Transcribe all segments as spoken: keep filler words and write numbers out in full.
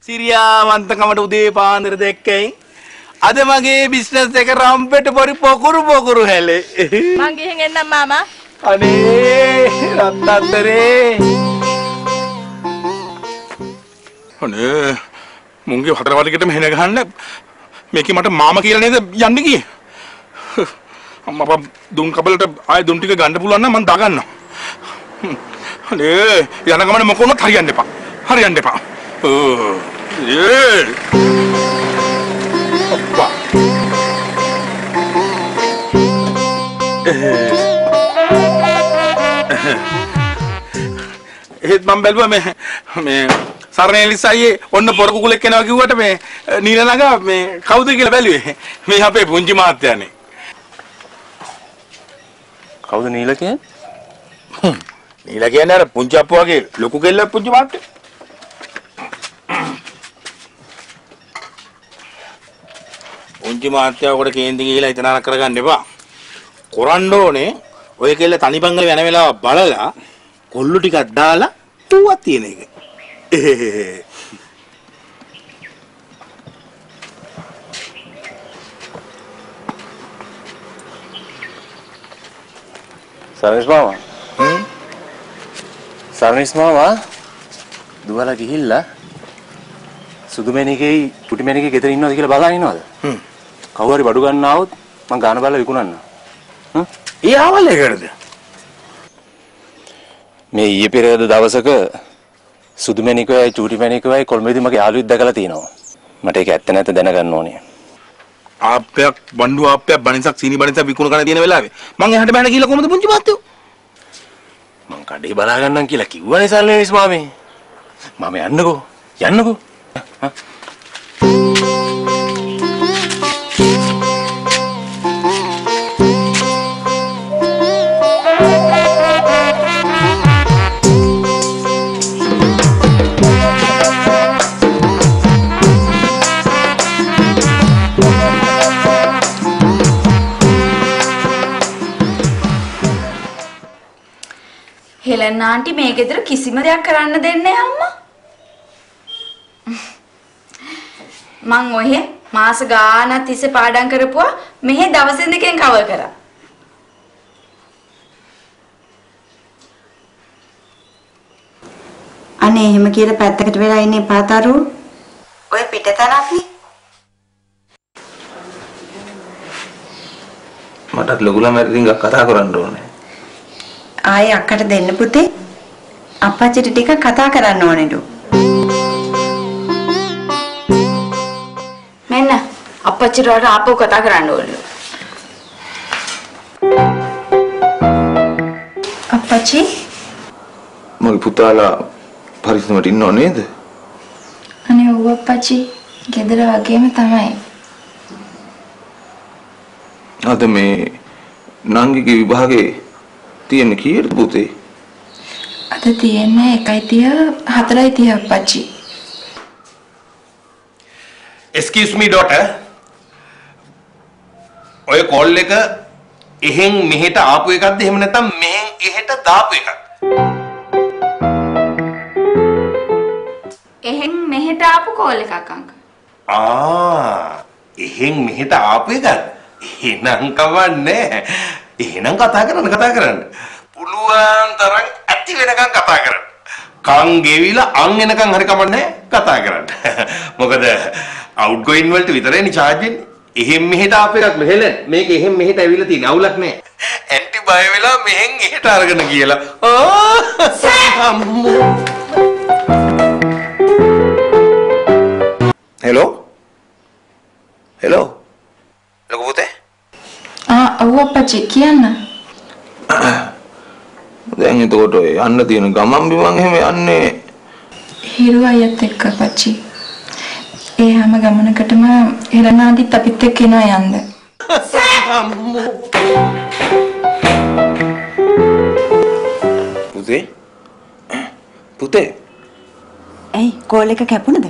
සිරියාවන්තකමට උදේ පාන්දර දැක්කයින් අද මගේ බිස්නස් එක රම්පෙට පොරි පොකුරු පොකුරු හැලේ. මං ගිහින් එන්නම් මාමා. අනේ රත්තරේ. අනේ මුංගේ හතර වලිකටම හෙන ගහන්න මේකේ මට මාමා කියලා නේද යන්නේ ගියේ. අම්මා දුම් කබලට ආයෙ දුම් ටික ගන්න පුළුවන් නම් මං දාගන්නවා. අනේ යන ගමන මොකොනත් හරියන්න එපා. හරියන්න එපා. Oh, yeah. Oppa. ඒත් මම බැලුවා මේ මේ සරණේලිසයි ඔන්න පොර කුකුලෙක් එනවා කිව්වට මේ නීලනගා මේ කවුද කියලා බැලුවේ. මේ අපේ පුංචි මාත්‍යානේ. කවුද නීල කියන්නේ? නීල කියන්නේ අර පුංචි අප්පු වගේ ලොකු කෙල්ල පුංචි මාත්‍යා. පුංචි මාත්‍යාවකට කේන්ති ගිහිලා හිතනක් කරගන්න එපා. කරන්න ඕනේ ඔය කෙල්ල තනිපංගල වෙන වෙලාව බලලා කොල්ලු ටිකක් දාලා තුවක් තියෙන එක. සර්විස් මාමා. හ්ම්. සර්විස් මාමා දුවලා ගිහිල්ලා සුදුමැණිකේ පුටිමැණිකේ ගෙදර ඉන්නවද කියලා බලන් ඉන්නවද? හ්ම්. කවුරු හරි බඩු ගන්න ආවොත් මං ගාන බලලා විකුණන්න. හ්ම්. ඒ ආවල් එකකටද? මේ ඊයේ පෙරේද දවසක සුදුමැණිකේයි චූටිමැණිකේයි කොල්මේදී මගේ යාළුවෙක් දැකලා තිනවා. මට ඒක ඇත්ත නැත්ත දැනගන්න ඕනේ. ආප්පයක් බණ්ඩු ආප්පයක් බණිසක් සීනි බණිසක් විකුණ කරන තියෙන වෙලාවේ මං එහාට බෑන කියලා කොහමද පුංචි මාත්‍යෝ? මං කඩේ බලා ගන්නම් කියලා කිව්වනේ සල්ලේස් මාමේ. මම යන්නකෝ. යන්නකෝ. හෙලන් ආන්ටි මේ ගෙදර කිසිම දෙයක් කරන්න දෙන්නේ නැහැ අම්මා. මං ඔහෙ මාස ගානක් තිස්සේ පාඩම් කරපුවා මෙහෙ දවසෙන් දෙකෙන් කවර් කරා. අනේ එහෙම කියලා පැත්තකට වෙලා ඉන්නේ පාතරු. ඔය පිටතනක්නේ. මටත් ලොකු ළමයි රින්ගක් කතා කරන්න ඕනේ. ආයේ අක්කට දෙන්න පුතේ. අප්පච්චිට ටිකක් කතා කරන්න ඕනේලු. මෙන්න අප්පච්චිට වඩා ආපහු කතා කරන්න ඕනලු. අප්පච්චි මගේ පුතාලා පරිස්සමට ඉන්නව නේද? අනේ ඔව් අප්පච්චි ගෙදර වගේම තමයි. අද මේ නංගිගේ විභාගේ තියෙන කීයද පුතේ? අද තියෙන්නේ එකයි තිය හතරයි තිය අප්පච්චි. Excuse me daughter. ඔය කෝල් එක එහෙන් මෙහෙට ආපු එකක්ද එහෙම නැත්නම් මෙහෙන් එහෙට දාපු එකක්ද? එහෙන් මෙහෙට ආපු කෝල් එකක් අංක. ආ එහෙන් මෙහෙට ආපු එකක්ද? එහෙනම් කවන්නේ. එහෙනම් කතා කරන්න කතා කරන්න. පුළුවන් තරම් ඇති වෙනකන් කතා කරන්න. කන් ගෙවිලා අන් එනකන් හරි කමන්නේ කතා කරන්න. මොකද අවුට් ගෝයින් වලට විතරේනේ charge වෙන්නේ. එහෙන් මෙහෙට ආපු එකක් මෙහෙල මේක එහෙන් මෙහෙට ඇවිල්ලා තියෙන අවුලක් නෑ. ඇන්ටි බය වෙලා මෙහෙන් එහෙට අරගෙන කියලා. හෙලෝ හෙලෝ ලොකු පුතේ ආ ඔව් අප්පච්චි කියන්න. දැන් එතකොට යන්න තියෙන ගමන් බිමන් එහෙම යන්නේ හිරු අයත් එක්ක අප්පච්චි. ඒ හැම ගමනකටම එළනාදිත් අපිත් එක්ක එනවා යන්න. පුතේ පුතේ ඇයි කෝල් එක කැපුණද?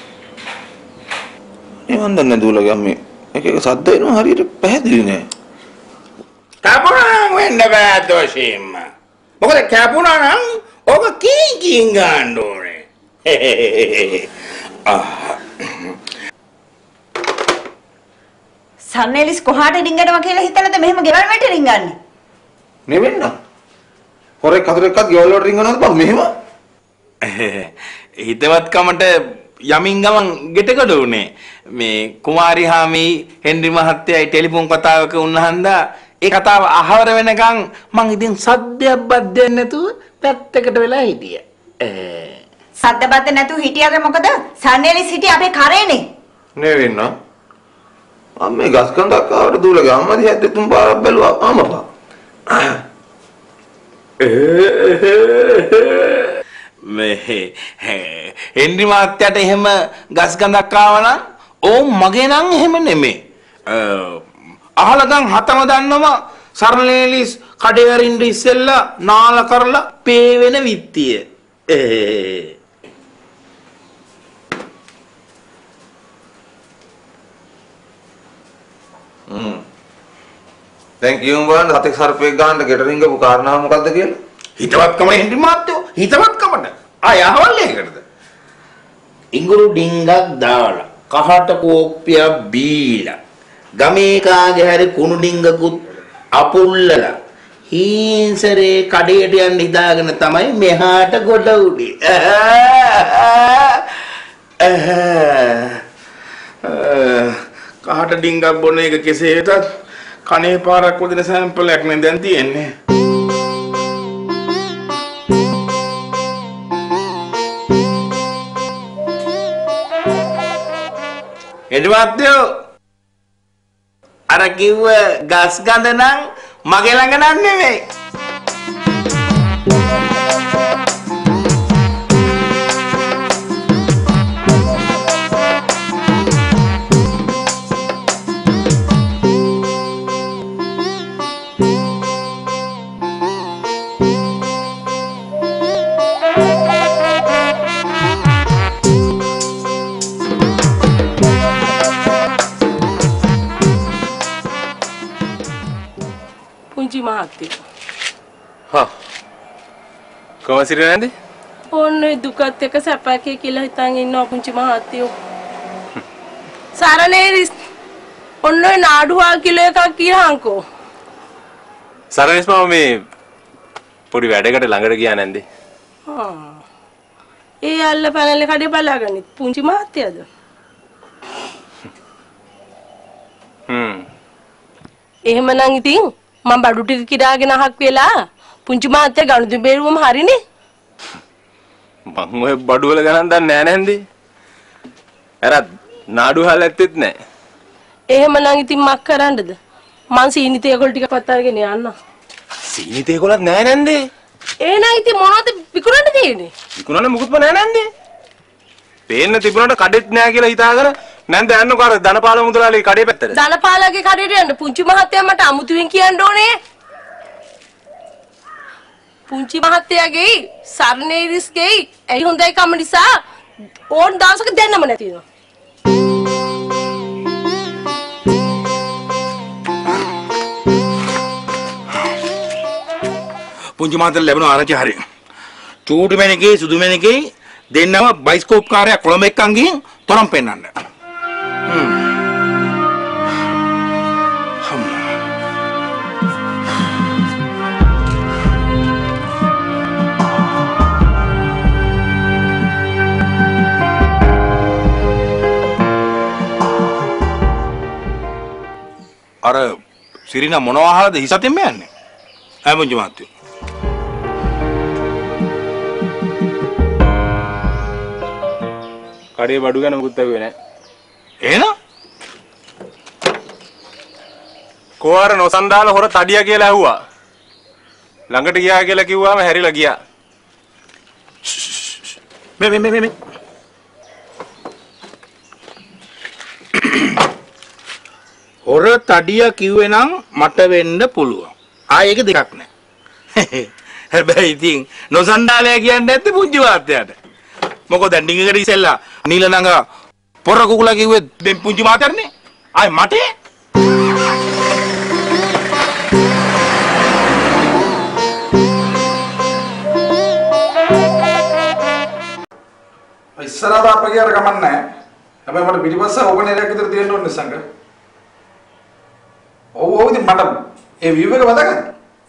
එවන් දන්නේ දුවලා ගම්මේ එක එක සද්ද එනවා හරියට පැහැදිලි නෑ. කැපුණා වෙන්න බෑ දෝෂින්ම. මොකද කැපුණා නම් ඕක කී කීන් ගන්න ඕනේ. සන්නේලිස් කොහාට රින්ගනවා කියලා හිතලාද මෙහෙම ගෙවල් වලට රින්ගන්නේ? නෙවෙන්න. හොරෙක් හතරෙක්වත් ගෙවල් වලට රින්ගනවද බං මෙහෙම? හිතවත්කමට යමින් ගමන් ගෙටකොට උනේ මේ කුමාරි හාමි හෙන්රි මහත්තයයි ටෙලිෆෝන් කතාවක වුණහන්දා ඒ කතාව අහවර වෙනකන් මං ඉතින් සද්දයක් බද්දයක් නැතුව පැත්තකට වෙලා හිටියා. සද්ද බද්ද නැතුව හිටියද මොකද? සන්නේලිස් හිටියේ අපේ කරේනේ. නෙවෙන්න. අම්මේ ගස් කඳක් ආවට දූලගේ අම්මා දිහා දෙතුන් පාරක් බැලුවා අම්මපා. මේ හෙන්රි මහත්තයාට එහෙම ගස් ගඳක් ආවනම් ඕ මගේ නම් එහෙම නෙමෙයි. අහලගම් හතම දන්නවා සරලේලිස් කඩේ අරින්න ඉස්සෙල්ලා නාල කරලා පේ වෙන විත්තිය. හ්ම්. දැන් කියමු බලන්න හතෙක් සර්පෙක් ගන්න ගෙටරින්ගපු කාරණාව මොකද්ද කියලා? හිතවත්කම හෙන්රි මහත්තයෝ හිතවත්කමට ආය අහවල් එකකටද? ඉඟුරු ඩිංගක් දාලා කහට කෝප්පියක් බීලා ගමේ කාගේ හරි කුණු ඩිංගකුත් අපුල්ලලා හීන්සරේ කඩේට යන්න හිතාගෙන තමයි මෙහාට ගොඩ උනේ. කහට ඩිංගක් බොන එක කෙසේ වෙතත් කනේ පාරක් වදින සැම්පලයක් නේ දැන් තියෙන්නේ. එඩවත්යෝ අර කිව්ව ගස් ගඳ නම් මගේ ළඟ නම් නෙවෙයි. පුංචි මහත්තයෝ. හා. කොහොමද සිරිනන්දේ? ඕන්නේ දුකත් එක්ක සැපකේ කියලා හිතන් ඉන්නවා පුංචි මහත්තයෝ. සරණේරිස් ඔන්නේ නාඩුවා කිලෝ එකක් කියහන්කෝ. සරණේස් මාම මේ පොඩි වැඩකට ළඟට ගියා නැන්දේ. ආ. ඒ අල්ල පැනල කඩේ බලාගනිත් පුංචි මහත්තයාද? හ්ම්. එහෙමනම් ඉතින් මම බඩු ටික කිරාගෙන අහක් වෙලා පුංචි මහත්තයා ගනුදෙනු බේරුවම හරිනේ. මං ඔය බඩු වල ගණන් දන්නේ නැහැ නැන්දේ. අර නාඩු හල් ඇත්තෙත් නැහැ. එහෙමනම් ඉතින් මක් කරන්නද? මං සීනි තේකොළ ටික පත් අරගෙන යන්න. සීනි තේකොළත් නැහැ නැන්දේ. එහෙනම් ඉතින් මොනවද විකුණන්න තියෙන්නේ? විකුණන්න මුකුත්ම නැහැ නැන්දේ. පේන්න තිබුණාට කඩෙත් නැහැ කියලා හිතාගෙන නැන්ද යන්නකෝ අර ධනපාල මුදලාලි කඩේ පැත්තට. ධනපාලගේ කඩේට යන්න පුංචි මහත්තයා මට අමුතුවෙන් කියන්න ඕනේ. පුංචි මහත්තයාගේ සර්නේරිස්ගේ ඇයි හොඳයි කම නිසා ඕන් දවසක දෙන්නම නැතිනවා. පුංචි මහත්තයා ලැබුණ ආරංචි හරිය. චූටි මැණිකේ සුදු මැණිකේ දෙන්නම බයිස්කෝප් කාර්යයක් කොළඹ එක්කන් ගිහින් තරම් පෙන්නන්න. හ්ම්. අර සිරිනා මොනවා අහලාද හිසතෙන්ම යන්නේ? ඈ පුංචි මහත්තයෝ. කඩේ බඩු ගැන මුකුත් ඇහුවේ නැහැ. එහෙනම් කොහාර නොසන්ඩාල හොර තඩියා කියලා ඇහුවා. ළඟට ගියා කියලා කිව්වම හැරිලා ගියා. මේ මේ මේ මේ හොර තඩියා කිව්වේ නම් මට වෙන්න පුළුවන්. ආයේ එක දෙකක් නැහැ. හැබැයි ඉතින් නොසන්ඩාලය කියන්නේ නැත්තේ පුංචි වාත්‍යයට. මොකද දැන් ඩිංගකට ඉස්සෙල්ලා නීලනඟ පොර කුකුලා කිව්වේ දැන් පුංචි මාතරනේ. ආයේ මට අයි ඉස්සරහට අපගේ අර ගමන් නැහැ. හැබැයි මට පිටිපස්ස ඕපන් ඒරියක් විතර තියෙන්න ඕනේ සංග. ඔව් ඔව් ඉතින් මට ඒ view එක වදගන්න.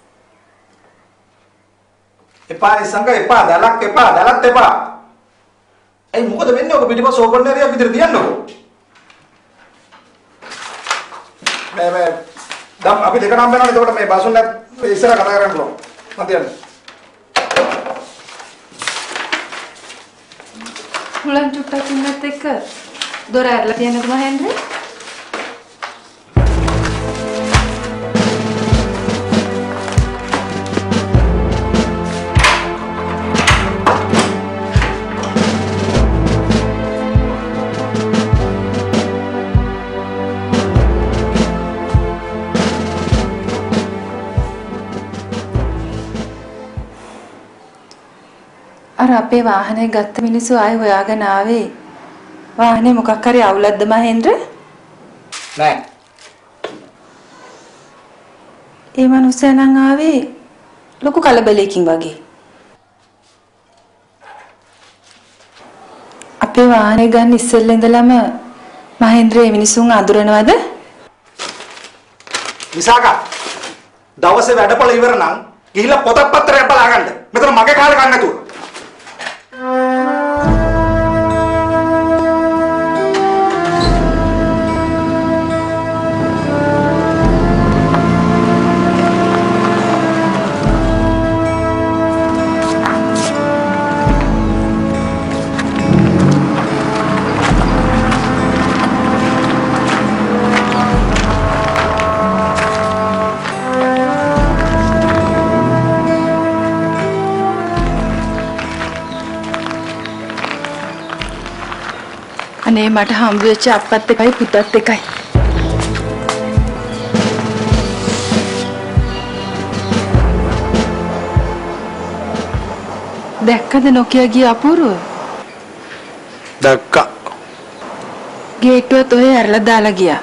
එපා සංග එපා දලක් එපා දලක් එපා. ඒ මොකද වෙන්නේ ඔක පිටිපස්ස ඕපන් ඒරියක් විතර තියන්නකෝ. මේ මේ දැන් අපි දෙක නම් වෙනවනේ එතකොට මේ බසුන් ඉස්සරහ කතා කරන්න පුළුවන්. මම තියන්නේ. හුලන් චුට්ටක් ඉන්නත් එක්ක දොර ඇරලා තියන්නද මහේන්ද්‍ර? අර අපේ වාහනේ ගත්ත මිනිස්සු ආයෙ හොයාගෙන ආවේ වාහනේ මොකක් හරි අවුලක්ද මහේන්ද්‍ර? නෑ. ඒ මනුස්සයා නම් ආවේ ලොකු කලබලයකින් වගේ. අපේ වාහනේ ගන්න ඉස්සෙල්ලා ඉඳලම මහේන්ද්‍ර මේ මිනිසුන් අඳුරනවද? විසාකා දවසේ වැඩපොළ ඉවර නම් ගිහිල්ලා පොතක් පත්‍රයක් බලාගන්න. මෙතන මගේ කාලේ ගන්න නැතුව. අනේ මට හම්බ වෙච්ච අප්පත් එකයි පුතත් එකයි. දැක්කද නොකිය ගිය අපූර්ව? දැක්කා. ගේට්ටුවත් ඔය ඇරලා දාලා ගියා.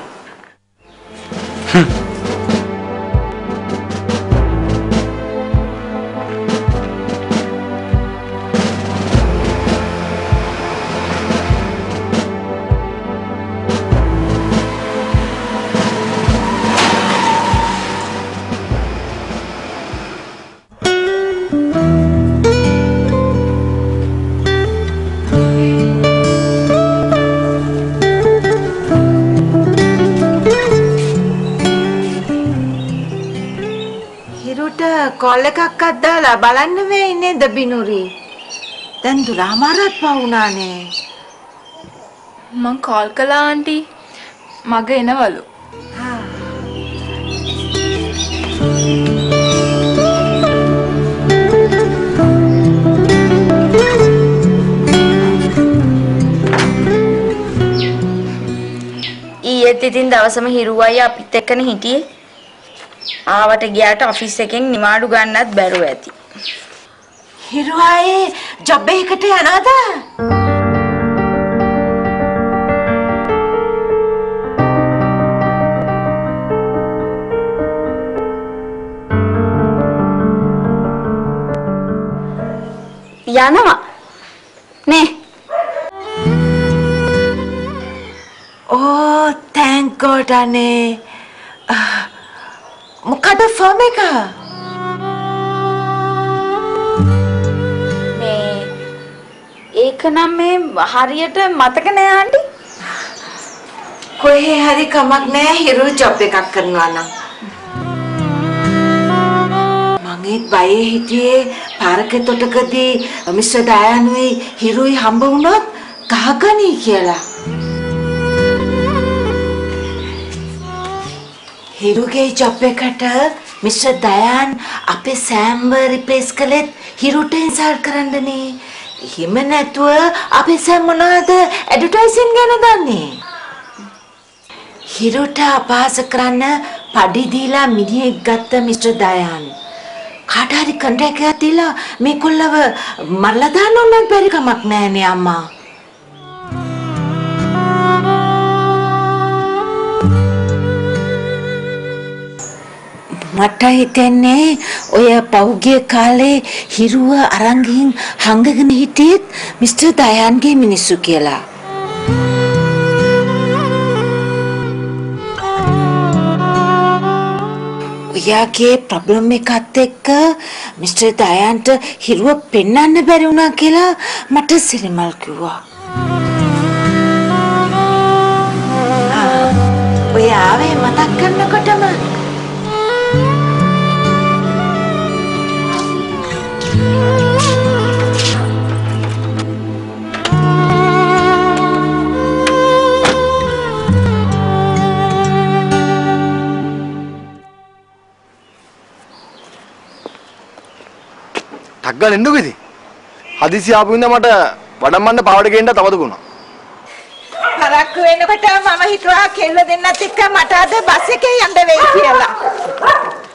කෝල් එකක් අද්දාලා බලන්න වෙයි නේද බිනුරි? දැන් දුරාමාරත් වුණානේ. මං කෝල් කළා ආන්ටි. මග එනවලු. ඊයේත් ඉතින් දවසම හිරුවයි අපිත් එක්කනේ හිටියේ. ආවට ගියාට ඔෆිස් එකෙන් නිවාඩු ගන්නත් බැරුව ඇති. හිරුවායේ ජොබ් එකකට යනවද? යනවා. නේ. Oh, thank God අනේ. මොකද ෆෝම් එක? මේ ඒක නම් මේ හරියට මතක නෑ ආන්ටි. කොහේ හරි කමක් නෑ හිරු ජොබ් එකක් කරනවා නම්. මං ඒත් බයේ හිටියේ පාරක තොටකදී මිස්ටර් දයානුයි හිරුයි හම්බ වුණොත් ගහගනී කියලා. හිරුගේ ජොබ් එකට මිස්ටර් දයාන් අපේ සෑම්ව රිප්ලේස් කළෙත් හිරුට ඉන්සල්ට් කරන්නනේ. එහෙම නැතුව අපේ සෑම් මොනවද ඇඩ්වර්ටයිසින් ගැන දන්නේ? හිරුට අපහාස කරන්න පඩි දීලා මිනිහෙක් ගත්ත මිස්ටර් දයාන්. කාට හරි කොන්ට්‍රැක්ට් එකක් දීලා මේ කොල්ලව මරලා දාන්න ඕනක් බැරි කමක් නෑනේ අම්මා. මට හිතෙන්නේ ඔය පෞගිය කාලේ හිරුව අරන් ගිහින් හංගගෙන හිටියෙත් මිස්ටර් දයාන්ගේ මිනිස්සු කියලා. ඔයාගේ ප්‍රොබ්ලම් එකත් එක්ක මිස්ටර් දයාන්ට හිරුව පෙන්වන්න බැරි වුණා කියලා මට සිරිමල් කිව්වා. ඔය ආවේ මතක් කරනකොටම ටග්ගල එන්නකෝ ඉතින්. හදිසි ආපු ඉඳන් මට වඩම්මන්න පාවඩ ගේන්න තව දුකුණා. හරක් වෙනකොට මම හිතුවා කෙල්ල දෙන්නත් එක්ක මට අද බස් එකේ යන්න වෙයි කියලා.